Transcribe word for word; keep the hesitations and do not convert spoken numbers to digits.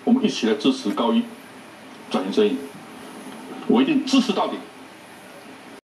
我们一起来支持高一转型正义，我一定支持到底。